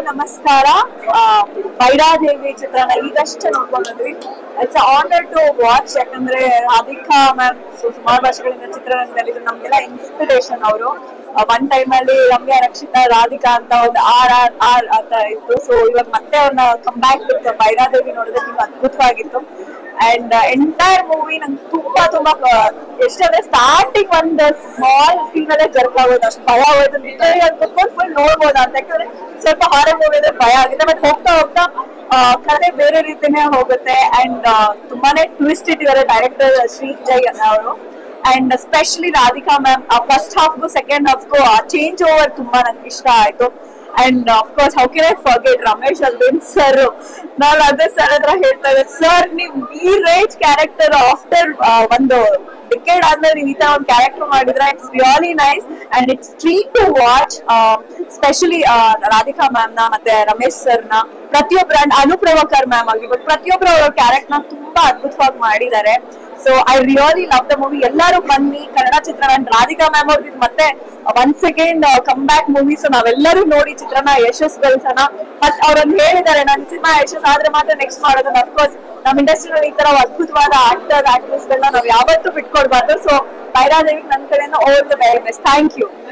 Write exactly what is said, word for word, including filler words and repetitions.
ನಮಸ್ಕಾರ. ಬೈರಾದೇವಿ ಚಿತ್ರನ ಈಗಷ್ಟೇ ನೋಡ್ಕೊಂಡ್ವಿ. It's honour to watch. ಯಾಕಂದ್ರೆ ರಾಧಿಕಾ ಮ್ಯಾಮ್ ಸುಮಾರು ವರ್ಷಗಳಿಂದ ಚಿತ್ರರಂಗದಲ್ಲಿ ನಮ್ಗೆಲ್ಲ ಇನ್ಸ್ಪಿರೇಷನ್ ಅವರು. ಒನ್ ಟೈಮ್ ಅಲ್ಲಿ ರಮ್ಯಾ ರಕ್ಷಿತಾ ರಾಧಿಕಾ ಅಂತ ಒಂದು ಆರ್ ಆರ್ ಆರ್ ಅಂತ ಇತ್ತು. ಸೊ ಇವಾಗ ಮತ್ತೆ ಅವ್ರನ್ನ ಕಮ್ ಬ್ಯಾಕ್ ಇತ್ತು. ಬೈರಾದೇವಿ ನೋಡಿದ್ರೆ ತುಂಬಾ ಅದ್ಭುತವಾಗಿತ್ತು. ಅಂಡ್ ಎಂಟೈರ್ ಮೂವಿ ನಂಗೆ ತುಂಬಾ ತುಂಬಾ ಎಷ್ಟಂದ್ರೆ ಸ್ಟಾರ್ಟಿಂಗ್ ಒಂದು ಸ್ಮಾಲ್ ಸೀನ್ ಅಲ್ಲೇ ಜರ್ಕ್ ಆಗೋದು, ಅಷ್ಟು ಭಯ ಆಗೋದು. ಕುತ್ಕೊಂಡು ಫುಲ್ ನೋಡ್ಬೋದು ಅಂತ. ಯಾಕಂದ್ರೆ ಸ್ವಲ್ಪ ಹಾರರ್ ಮೂವಿ ಅಂದ್ರೆ ಭಯ ಆಗುತ್ತೆ. ಬಟ್ ಹೋಗ್ತಾ ಹೋಗ್ತಾ ಕಥೆ ಬೇರೆ ರೀತಿನೇ ಹೋಗುತ್ತೆ. ಅಂಡ್ ತುಂಬಾನೇ ಟ್ವಿಸ್ಟ್ ಇಟ್ಟಿದ್ದಾರೆ ಡೈರೆಕ್ಟರ್ ಶ್ರೀ ಜೈ ಅವರು. And specially Radhika ma'am first ಹಾಫ್ಗೂ ಸೆಕೆಂಡ್ ಹಾಫ್ಗೂ ಚೇಂಜ್ ಓವರ್ ತುಂಬಾ ನಂಗೆ ಇಷ್ಟ ಆಯ್ತು. And of course how can I forget Ramesh Aravind sir. ನಾನು ಅದೇ ಸರ್ ಹತ್ರ ಹೇಳ್ತಾ ಇದ್ದೆ, ಸರ್ ನೀವು ಈ ರೇಂಜ್ ಕ್ಯಾರೆಕ್ಟರ್ ಆಫ್ಟರ್ ಒಂದು ಡಿಕೇಡ್ ಆದ್ಮೇಲೆ ನೀವು ಈ ತರ ಒಂದು ಕ್ಯಾರೆಕ್ಟರ್ ಮಾಡಿದ್ರೆ it's really nice and it's treat to watch. Specially Radhika ma'am ನ ಮತ್ತೆ ರಮೇಶ್ ಸರ್ ನ ಪ್ರತಿಯೊಬ್ಬರ ಅಂಡ್ ಅನುಪ್ರಭಾಕರ್ ಮ್ಯಾಮ್ ಆಗಿರ್ಬೋದು ಪ್ರತಿಯೊಬ್ಬರು ಅವರ ಕ್ಯಾರೆಕ್ಟರ್ ನ ತುಂಬಾ ಅದ್ಭುತವಾಗಿ ಮಾಡಿದ್ದಾರೆ. So I really love the movie. ಎಲ್ಲರೂ ಬನ್ನಿ ಕನ್ನಡ ಚಿತ್ರಣ. ರಾಧಿಕಾ ಮ್ಯಾಮ್ ಅವ್ರದ್ದು ಮತ್ತೆ once again come back movie. So ನಾವೆಲ್ಲರೂ ನೋಡಿ ಚಿತ್ರನ ಯಶಸ್ ಗಳಿಸೋಣ. ಮತ್ ಅವ್ರೊಂದು ಹೇಳಿದ್ದಾರೆ, ನನ್ನ ಸಿನಿಮಾ ಯಶಸ್ ಆದ್ರೆ ಮಾತ್ರ ನೆಕ್ಸ್ಟ್ ಮಾಡೋದು. ಅಫ್ಕೋರ್ಸ್ ನಮ್ಮ ಇಂಡಸ್ಟ್ರಿಯಲ್ಲಿ ಈ ತರ ಅದ್ಭುತವಾದ ಆಕ್ಟರ್ ಆಕ್ಟ್ರೆಸ್ ಗಳನ್ನ ನಾವು ಯಾವತ್ತೂ ಬಿಟ್ಕೊಡ್ಬಾರ್ದು. ಸೊ ಬೈರಾದೇವಿ ನನ್ನ ಕಡೆಯಿಂದ all the very best. Thank you.